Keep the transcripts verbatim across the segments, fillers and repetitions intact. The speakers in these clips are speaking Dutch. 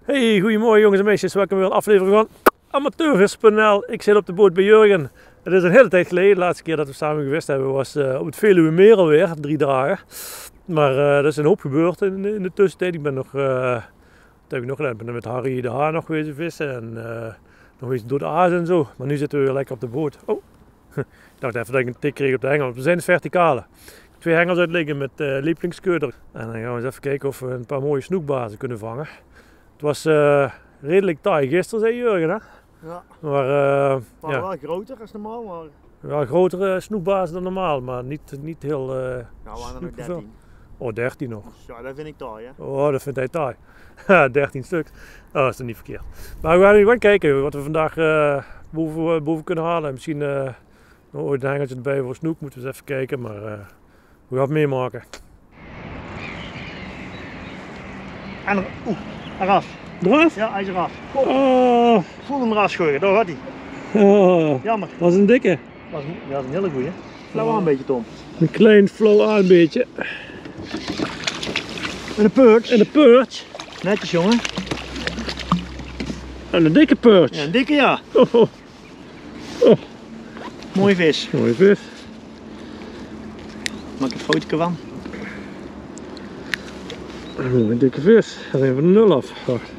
Hey, goedemorgen jongens en meisjes, welkom weer een aflevering van Amateurvis punt n l. Ik zit op de boot bij Jurgen. Het is een hele tijd geleden, de laatste keer dat we samen geweest hebben was uh, op het Veluwemeer alweer, drie dagen. Maar uh, er is een hoop gebeurd in, in de tussentijd. Ik ben nog, uh, wat heb ik nog gedaan? Ik ben met Harry de Haan nog geweest vissen en uh, nog eens door de Aas en zo. Maar nu zitten we weer lekker op de boot. Oh, ik dacht even dat ik een tik kreeg op de hengel. We zijn de verticale. Twee hengels uitliggen met uh, lievelingskeuter. En dan gaan we eens even kijken of we een paar mooie snoekbazen kunnen vangen. Het was uh, redelijk taai gisteren, zei Jurgen, hè? Ja. Maar, uh, maar ja. wel groter als normaal, maar... Wel grotere snoekbazen dan normaal, maar niet, niet heel... Uh, ja, we waren nog dertien. Oh, dertien nog. Ja, dat vind ik taai, hè? Oh, dat vindt hij taai. dertien stuk. Oh, dat is dan niet verkeerd. Maar we gaan nu gewoon kijken wat we vandaag uh, boven, boven kunnen halen. Misschien uh, nog ooit een hengeltje erbij voor snoek, moeten we eens even kijken, maar uh, we gaan het meemaken. En er, oeh, eraf. Eraf? Ja, hij is eraf. Oh. Oh. Voel hem eraf gooien, daar gaat hij. Oh. Jammer. Dat is een dikke. Dat is een, ja, dat is een hele goeie. Flauw aan een beetje, Tom. Een klein flow aan beetje. En een perch. En een perch. Netjes, jongen. En een dikke perch. Ja, een dikke, ja. Oh. Oh. Oh. Mooie vis. Mooie vis. Maak een fotootje van. Een dikke vis. Dat is even van de nul af. Wacht.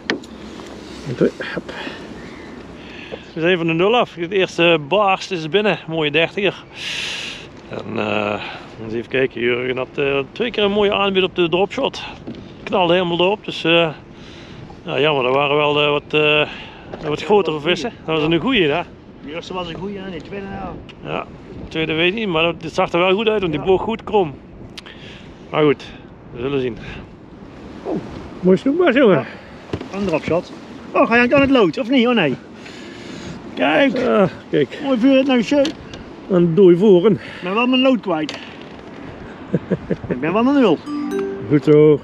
We zijn van de nul af. Het eerste baars is binnen. Mooie dertiger. En uh, eens even kijken. Jurgen had uh, twee keer een mooie aanbied op de dropshot. Knalde helemaal erop. Dus uh, ja, jammer. Er waren wel uh, wat, uh, wat grotere vissen. Dat was een goeie, hè? De eerste was een goeie en de tweede nou. Ja, de tweede weet ik niet. Maar het zag er wel goed uit. Want die boog goed krom. Maar goed. We zullen zien. Oh, mooi snoekbaas, jongen. Ja, een dropshot. Oh, ga je aan het lood, of niet? Oh nee. Kijk. Uh, kijk. Mooi vuur het nou zo. Een dooi voren. Ik ben wel mijn lood kwijt. Ik ben wel een nul. Goed zo.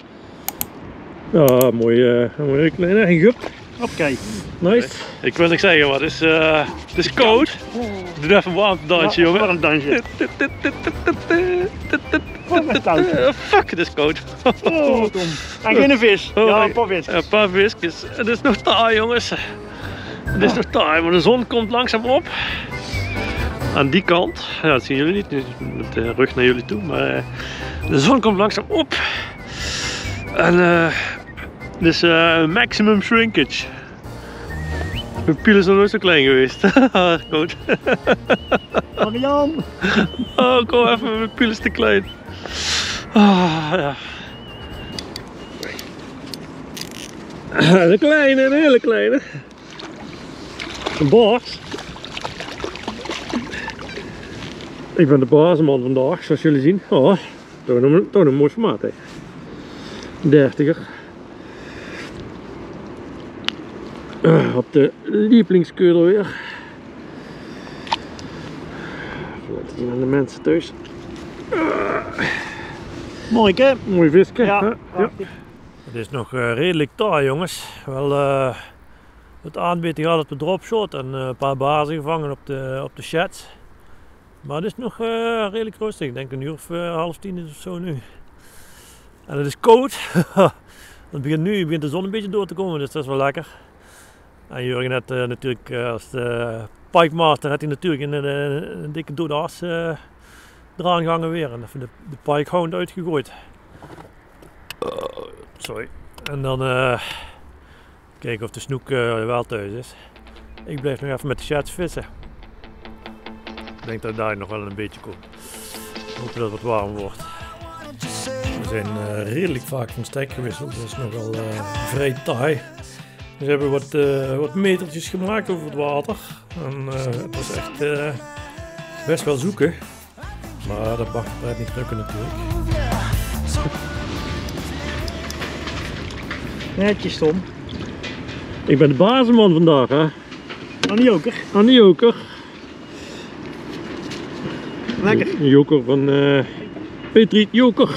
Ja, mooi, uh, mooi kleine gup. Oké. Nice. Ik wil niks zeggen, maar het is, uh, het is koud. Doe even een warmtedansje, jongen. Warm dansje. Uh, fuck, het is koud. Oh, Tom. En geen vis. Ja, een paar visjes. Een paar visjes. Het is nog taai, jongens. Het is nog taai, maar de zon komt langzaam op. Aan die kant. Ja, dat zien jullie niet, met de rug naar jullie toe. Maar uh, de zon komt langzaam op. En uh, het is uh, maximum shrinkage. Mijn piel is nog nooit zo klein geweest. Goed. Marian. Oh, kom even, mijn piel is te klein. Ah, ja. Een kleine, een hele kleine. Een baars. Ik ben de baasman vandaag, zoals jullie zien. Oh, toch een, toch een mooi formaat, hè. dertiger. Uh, op de lievelingskeuter weer. Laten zien aan de mensen thuis. Uh. Mooi, hè? Mooi visje. Ja. Uh, ja. Het is nog uh, redelijk taai, jongens. Wel uh, het aanbieden gehad op de dropshot en uh, een paar bazen gevangen op de, op de sheds. Maar het is nog uh, redelijk rustig. Ik denk een uur of uh, half tien is of zo nu. En het is koud. Het begint nu begint de zon een beetje door te komen, dus dat is wel lekker. En Jurgen had uh, natuurlijk uh, als de pike master had hij natuurlijk een, een, een dikke dode as uh, eraan gehangen weer en even de, de pike hound uitgegooid. Uh, sorry. En dan uh, kijken of de snoek uh, wel thuis is. Ik blijf nog even met de sheds vissen. Ik denk dat daar nog wel een beetje komt. Ik hoop dat het wat warm wordt. We zijn uh, redelijk vaak van stek gewisseld, dat is nogal uh, vrij taai. We hebben wat, uh, wat metertjes gemaakt over het water. En, uh, het was echt uh, best wel zoeken. Maar dat mag het niet lukken natuurlijk. Netjes, Tom. Ik ben de bazenman vandaag, hè. Aan de joker. Aan de joker. Lekker. Een joker van uh, Petriet Joker.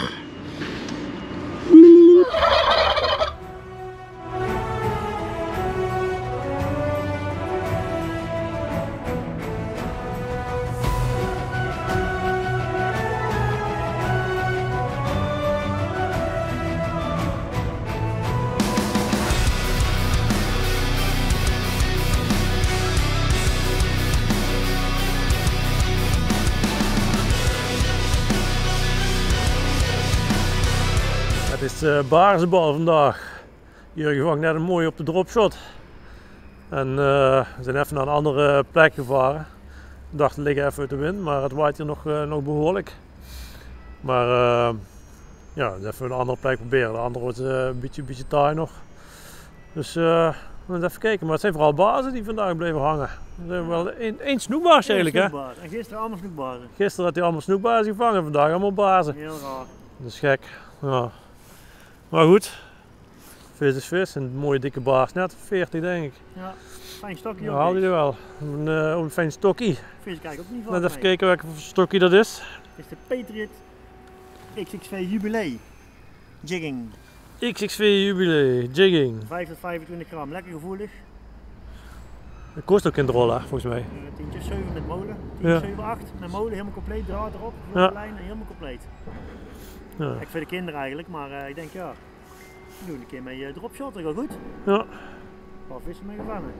Het is uh, baarzenbal vandaag. Jurgen vangt net een mooie op de dropshot. En uh, we zijn even naar een andere plek gevaren. Ik dacht, we liggen even uit de wind, maar het waait hier nog, uh, nog behoorlijk. Maar uh, ja, dus even een andere plek proberen. De andere wordt uh, een beetje, beetje taai nog. Dus uh, we gaan even kijken. Maar het zijn vooral bazen die vandaag bleven hangen. Er zijn wel één, één snoekbaars eigenlijk, hè? En gisteren allemaal snoekbazen. Gisteren had hij allemaal snoekbazen gevangen, vandaag allemaal bazen. Heel raar. Dat is gek. Ja. Maar goed, vis is vis. Een mooie dikke baars, net veertig denk ik. Ja, fijn stokje. Ja, haal je er wel. Een, uh, een fijn stokkie. Vis kijk ook niet van. Net even kijken welke stokkie dat is. Het is de Patriot X X V Jubilee Jigging. X X V Jubilee Jigging. vijf tot vijfentwintig gram, lekker gevoelig. Dat kost ook in de rollen, volgens mij. Uh, tientje zeven met molen, tientje Ja. zeven acht met molen, helemaal compleet, draad erop, Ja. lijn en helemaal compleet. Ja. Ik voor de kinderen eigenlijk, maar uh, ik denk ja, we doen een keer mee uh, dropshot, dat gaat goed. Ja. Een paar vissen mee gevangen.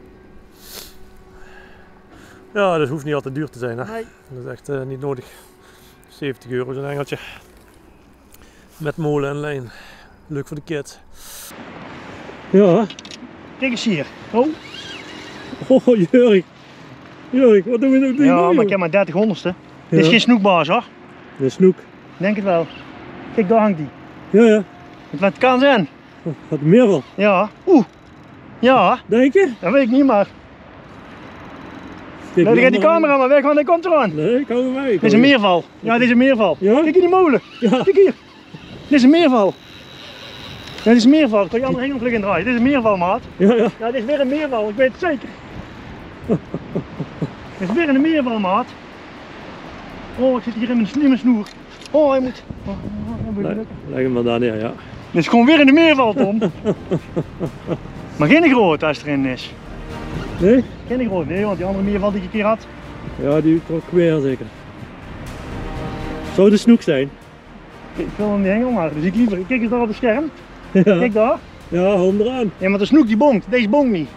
Ja, dat hoeft niet altijd duur te zijn, hè. Nee. Dat is echt uh, niet nodig. zeventig euro zo'n engeltje. Met molen en lijn. Leuk voor de kids. Ja. Kijk eens hier. Oh. Oh, Jurk. Jurk, wat doen we nou? Ja, maar ik heb maar dertig honderdste. Ja. Dit is geen snoekbaas hoor. Een snoek. Denk het wel. Kijk, daar hangt die. Ja, ja. Het kan zijn. Wat meer van? Ja. Oeh. Ja. Denk je? Dat weet ik niet, maar. Kijk, Nee, dan gaat die camera maar weg, want hij komt eraan. Nee, ik hou hem mee. Dit is een meerval. Ja, dit is een meerval. Ja? Kijk hier die molen. Ja. Kijk hier. Dit is een meerval. Ja, dit is een meerval. Ik kan je andere hengelvlug in draaien. Dit is een meerval, maat. Ja, ja. Ja, dit is weer een meerval. Ik weet het zeker. Dit is weer een meerval, maat. Oh, ik zit hier in mijn, in mijn snoer. Oh, hij moet. Oh, oh, oh, Leg, leg hem maar daar neer, ja. dit is gewoon weer in de meerval, Tom. Maar geen groot als het erin is. Nee? Geen groot, nee, want die andere meerval die ik een keer had. Ja, die trok weer zeker. Zou de snoek zijn? Ik wil hem niet hengel maken, dus ik liever. Kijk eens daar op het scherm. Ja. Kijk daar. Ja, hou hem eraan. Ja, maar de snoek die bonkt. Deze bonkt niet.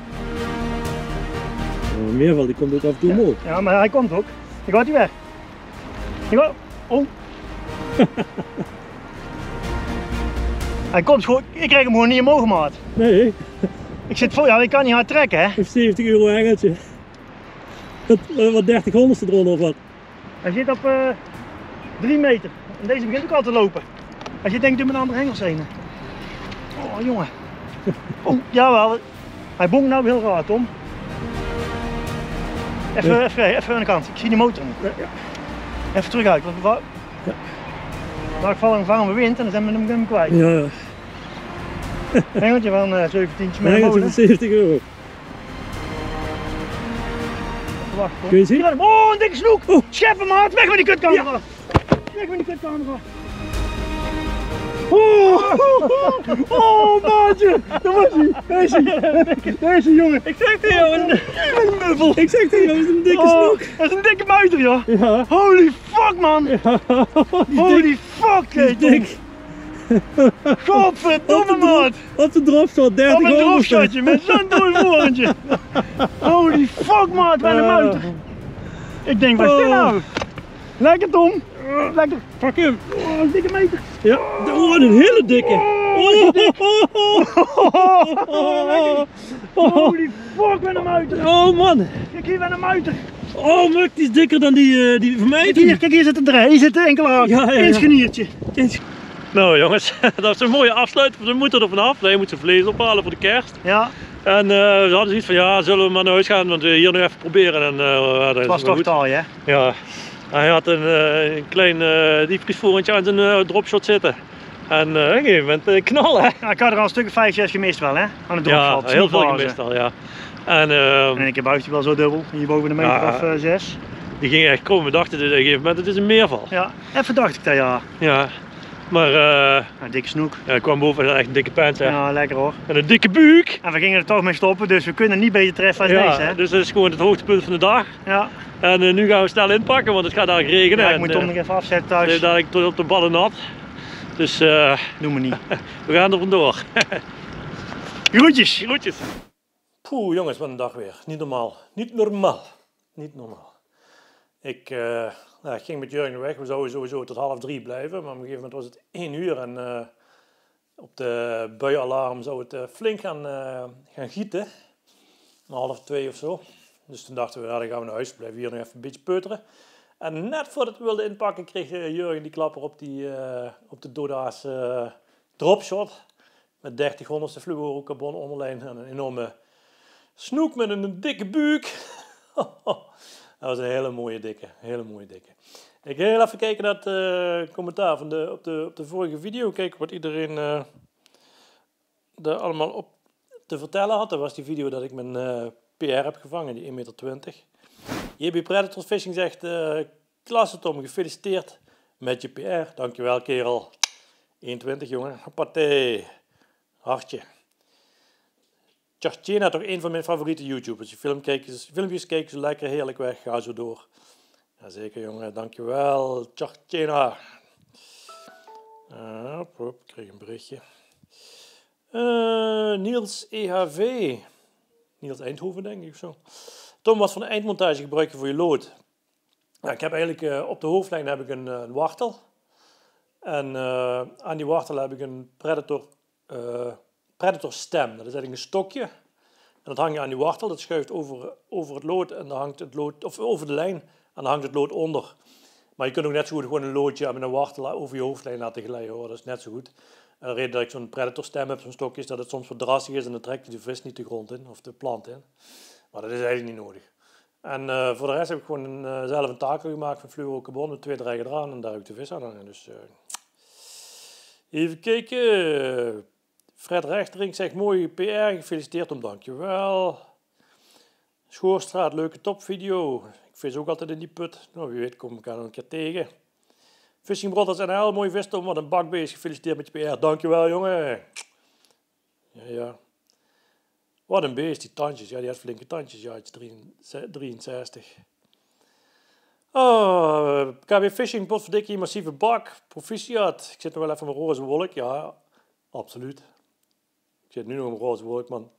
Oh, meerval die komt ook af en toe omhoog. Ja, maar hij komt ook. Ik gaat hij weg. Ik ga. Oh. Hij komt gewoon. Ik krijg hem gewoon niet omhoog, maat. Nee, Ik zit vol. Ja, ik kan niet hard trekken, hè. een zeventig euro hengeltje. Wat, wat dertig honderdste eronder of wat? Hij zit op uh, drie meter. En deze begint ook al te lopen. Als je denkt, doe met een andere hengels heen. Oh, jongen. Oh, jawel. Hij bonkt nou heel raar, Tom. Even, Ja. even, even aan de kant. Ik zie die motor niet. Ja. Even terug uit. Want we Ja. nou, ik val en varen we wind en dan zijn we hem, hem kwijt. Ja, ja. Hengeltje van uh, zeventien met Een een hengeltje molen. van zeventig euro. Wacht, Tom. Kun je zien? Hier, oh, een dikke snoek! Oh. Scheppen, maat! Weg met die kutcamera! Weg met die kutcamera! Oh, oh, maatje! Daar was hij! Daar is hij! Daar is hij, jongen! Ik zeg tegen jou, een, een muffel! Ik zeg tegen jou, het is een dikke Oh, snoek. dat is een dikke muiter, joh! Ja. Holy fuck, man! Ja, die is Holy dik. fuck, Die is hey, Tom! dik. Godverdomme, Op de maat! Op de dropshot, dertig Op een honderdste. dropshotje met zo'n dooi voorhandje! Holy fuck, maat! Wat een muiter! Ik denk, wat is dit nou? Lekker, Tom! Lekker! Pak hem. Oh, een dikke meter! Ja, oh, een hele dikke. Oh, holy fuck, wat een muiter! Oh man. Kijk hier, wat een muiter! Oh, Muk, die is dikker dan die, uh, die van mij. Kijk hier, kijk hier zit de draai, hier zit de enkele haak. Ja, ja, ja. In het scheniertje. Nou jongens, dat is een mooie afsluiting. We moeten er vanaf. Nee, je moet zijn vlees ophalen voor de kerst. Ja, En uh, we hadden zoiets van, ja, zullen we maar naar huis gaan, want we hier nog even proberen. En, uh, dat het is was wel toch goed. taai, hè? Ja, hij had een, uh, een klein uh, diepvriesvoerentje aan zijn uh, dropshot zitten. En uh, op een gegeven moment uh, knallen. Ja, ik had er al een stuk of vijf, zes gemist wel, hè? Aan de Ja, dropshot. heel veel gemist al, ja. En uh, En één keer buigt hij wel zo dubbel, hier boven de meter Ja. of uh, zes. die ging echt komen. We dachten op een gegeven moment, het is een meerval. Ja, even dacht ik dat, ja. Ja, maar uh, Ja, dikke snoek. ja, ik kwam boven en echt een dikke pants. Hè. Ja, lekker hoor. En een dikke buik. En we gingen er toch mee stoppen, dus we kunnen niet beter treffen als Ja, deze, hè? dus dat is gewoon het hoogtepunt van de dag. Ja. En uh, nu gaan we snel inpakken, want het gaat dadelijk regenen. Ja, ik en, moet Tom uh, nog even afzetten het thuis. is dadelijk tot op de ballen nat. Dus uh, Doe me niet. we gaan er vandoor. Groetjes! Groetjes. Poeh jongens, wat een dag weer. Niet normaal. Niet normaal. Niet normaal. Ik, uh, nou, ik ging met Jurgen weg. We zouden sowieso tot half drie blijven. Maar op een gegeven moment was het één uur. En uh, Op de buienalarm zou het uh, flink gaan, uh, gaan gieten. Om half twee of zo. Dus toen dachten we, ja, dan gaan we naar huis. Blijven hier nog even een beetje peuteren. En net voordat we wilden inpakken, kreeg Jurgen die klapper op, die, uh, op de Doda's uh, dropshot. Met dertig honderdste fluorocarbon onderlijn en een enorme snoek met een dikke buik. Dat was een hele mooie dikke, hele mooie dikke. Ik ga heel even kijken naar het uh, commentaar van de, op, de, op de vorige video. Kijken wat iedereen uh, er allemaal op te vertellen had. Dat was die video dat ik mijn uh, P R heb gevangen, die één meter twintig. J B Predator Fishing zegt, uh, klasse Tom, gefeliciteerd met je P R. Dankjewel kerel. één twintig jongen, partij. Hartje. Tjartjena, toch een van mijn favoriete YouTubers. Die filmpjes, filmpjes kijken ze lekker heerlijk weg. Ga zo door. Jazeker jongen, dankjewel. Tjartjena. Uh, hop, hop, ik kreeg een berichtje. Uh, Niels E H V. Niels Eindhoven denk ik zo. Tom, wat voor een eindmontage gebruik je voor je lood? Nou, ik heb eigenlijk uh, op de hoofdlijn heb ik een, uh, een wartel. En uh, aan die wartel heb ik een Predator, uh, Predator stem. Dat is eigenlijk een stokje. En dat hang je aan die wartel. Dat schuift over, over het lood en dan hangt het lood, of over de lijn. En dan hangt het lood onder. Maar je kunt ook net zo goed gewoon een loodje met een wartel over je hoofdlijn laten glijden hoor. Dat is net zo goed. En de reden dat ik zo'n Predator stem heb, zo'n stokje, is dat het soms wat drassig is en dan trekt je de vis niet de grond in of de plant in. Maar dat is eigenlijk niet nodig. En uh, voor de rest heb ik gewoon een, uh, zelf een takel gemaakt van fluorocarbon met twee dreigen eraan en daar heb ik de vis aan hangen. Dus, uh... even kijken. Fred Rechtering zegt mooie P R, gefeliciteerd om, dankjewel. Schoorstraat, leuke topvideo. Ik vis ook altijd in die put. Nou, wie weet kom ik er nog een keer tegen. Fishing Brothers N L, mooie vis Tom, wat een bakbeest, gefeliciteerd met je P R. Dankjewel jongen. Ja, ja. Wat een beest, die tandjes. Ja, die had flinke tandjes. Ja, het is drieënzestig. Oh, K W Fishing, potverdikkie, massieve bak. Proficiat. Ik zit nog wel even met roze wolk. Ja, absoluut. Ik zit nu nog met roze wolk, man.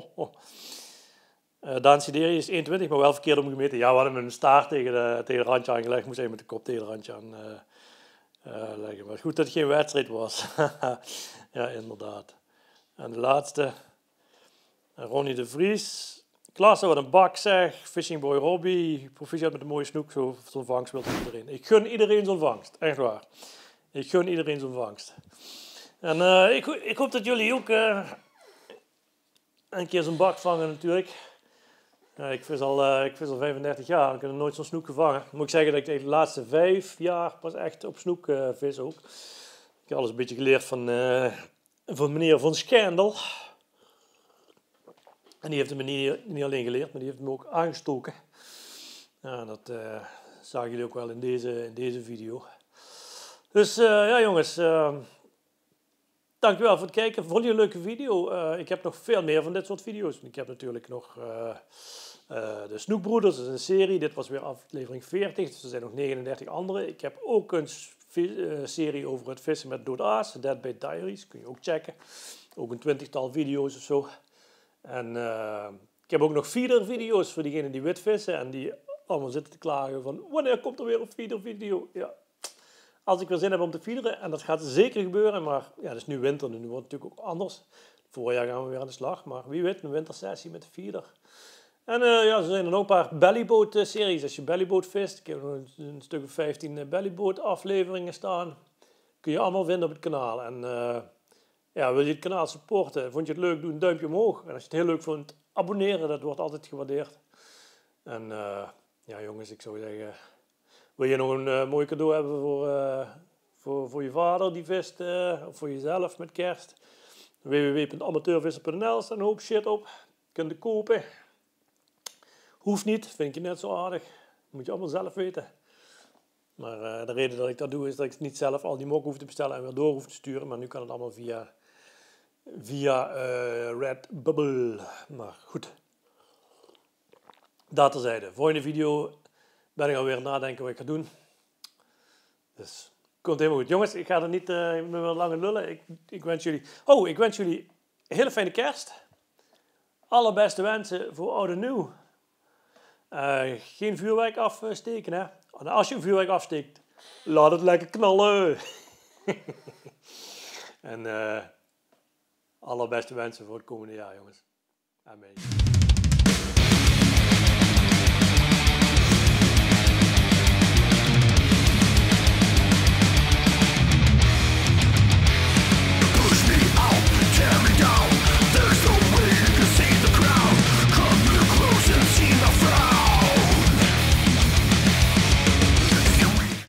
uh, Daan Sideri is één twintig, maar wel verkeerd omgemeten. Ja, we hadden met een staart tegen, de, tegen het randje aangelegd. Moest even met de kop tegen het randje aan uh, uh, leggen. Maar goed dat het geen wedstrijd was. Ja, inderdaad. En de laatste... Ronnie de Vries. Klasse, wat een bak zeg. Fishing Boy Robbie. Proficiat met een mooie snoek. Zo'n vangst wil iedereen. Ik gun iedereen zo'n vangst. Echt waar. Ik gun iedereen zo'n vangst. En uh, ik, ik hoop dat jullie ook uh, een keer zo'n bak vangen natuurlijk. Uh, ik, vis al, uh, ik vis al vijfendertig jaar. Ik heb nog nooit zo'n snoek gevangen. Moet ik zeggen dat ik de laatste vijf jaar pas echt op snoek uh, vis ook. Ik heb alles een beetje geleerd van, uh, van meneer Van Schendel. En die heeft hem niet, niet alleen geleerd, maar die heeft hem ook aangestoken. Ja, dat uh, zagen jullie ook wel in deze, in deze video. Dus uh, ja jongens, uh, dankjewel voor het kijken. Vond je een leuke video? Uh, ik heb nog veel meer van dit soort video's. Ik heb natuurlijk nog uh, uh, de Snoekbroeders, dat is een serie. Dit was weer aflevering veertig, dus er zijn nog negenendertig andere. Ik heb ook een uh, serie over het vissen met Doda's, Deadbait Diaries, kun je ook checken. Ook een twintigtal video's of zo. En uh, ik heb ook nog feeder video's voor diegenen die wit vissen en die allemaal zitten te klagen van wanneer komt er weer een feeder video? Ja. Als ik weer zin heb om te feederen, en dat gaat zeker gebeuren, maar ja, het is nu winter, nu wordt het natuurlijk ook anders. Voorjaar gaan we weer aan de slag, maar wie weet een wintersessie met de feeder. En uh, ja, er zijn er nog een paar bellyboat series. Als je bellyboat vist, ik heb nog een, een stuk of vijftien bellyboat afleveringen staan. Kun je allemaal vinden op het kanaal. En uh, ja, wil je het kanaal supporten? Vond je het leuk? Doe een duimpje omhoog. En als je het heel leuk vond, abonneren. Dat wordt altijd gewaardeerd. En uh, ja jongens, ik zou zeggen... Wil je nog een uh, mooi cadeau hebben voor, uh, voor, voor je vader die vist? Uh, of voor jezelf met kerst? w w w punt amateurvisser punt n l staat een hoop shit op. Je kunt het kopen. Hoeft niet, vind je net zo aardig. Moet je allemaal zelf weten. Maar uh, de reden dat ik dat doe is dat ik niet zelf al die mok hoef te bestellen en weer door hoef te sturen. Maar nu kan het allemaal via, via uh, Redbubble. Maar goed. Dat terzijde. Volgende video ben ik alweer aan het nadenken wat ik ga doen. Dus komt helemaal goed. Jongens, ik ga er niet uh, meer langer lullen. Ik, ik wens jullie... Oh, ik wens jullie een hele fijne kerst. Allerbeste wensen voor oud en nieuw. Uh, geen vuurwerk afsteken, hè. En als je een vuurwerk afsteekt, laat het lekker knallen. En uh, Allerbeste wensen voor het komende jaar, jongens. En meisjes.